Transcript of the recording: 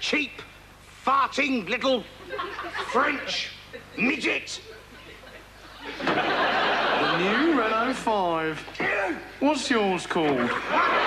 cheap, farting little French midget. The new Renault 5. What's yours called?